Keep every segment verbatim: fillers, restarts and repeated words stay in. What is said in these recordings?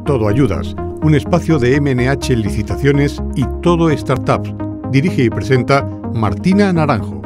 Todo Ayudas, un espacio de M N H Licitaciones y Todo Startups. Dirige y presenta Martina Naranjo.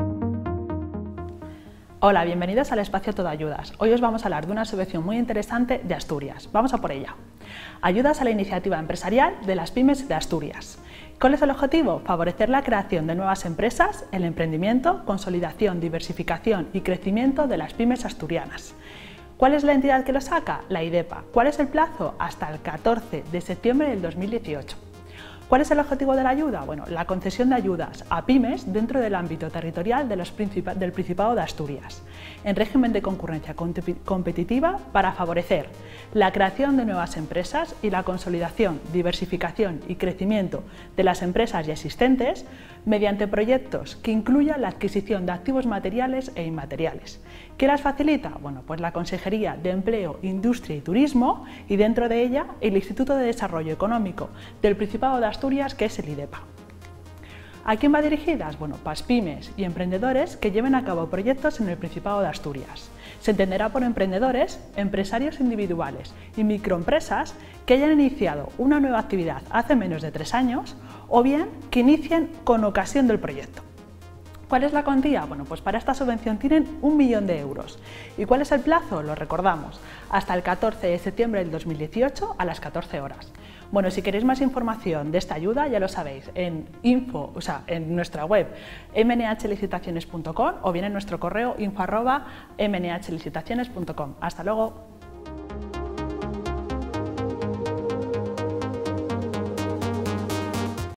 Hola, bienvenidos al espacio Todo Ayudas. Hoy os vamos a hablar de una subvención muy interesante de Asturias. Vamos a por ella. Ayudas a la iniciativa empresarial de las pymes de Asturias. ¿Cuál es el objetivo? Favorecer la creación de nuevas empresas, el emprendimiento, consolidación, diversificación y crecimiento de las pymes asturianas. ¿Cuál es la entidad que lo saca? La IDEPA. ¿Cuál es el plazo? Hasta el catorce de septiembre del dos mil dieciocho. ¿Cuál es el objetivo de la ayuda? Bueno, la concesión de ayudas a pymes dentro del ámbito territorial de los princip- del Principado de Asturias, en régimen de concurrencia competitiva para favorecer la creación de nuevas empresas y la consolidación, diversificación y crecimiento de las empresas ya existentes mediante proyectos que incluyan la adquisición de activos materiales e inmateriales. ¿Qué las facilita? Bueno, pues la Consejería de Empleo, Industria y Turismo y dentro de ella el Instituto de Desarrollo Económico del Principado de Asturias, que es el IDEPA. ¿A quién va dirigidas? Bueno, para pymes y emprendedores que lleven a cabo proyectos en el Principado de Asturias. Se entenderá por emprendedores, empresarios individuales y microempresas que hayan iniciado una nueva actividad hace menos de tres años o bien que inicien con ocasión del proyecto. ¿Cuál es la cuantía? Bueno, pues para esta subvención tienen un millón de euros. ¿Y cuál es el plazo? Lo recordamos, hasta el catorce de septiembre del dos mil dieciocho a las catorce horas. Bueno, si queréis más información de esta ayuda, ya lo sabéis, en info, o sea, en nuestra web m n h licitaciones punto com o bien en nuestro correo info arroba m n h licitaciones punto com. Hasta luego.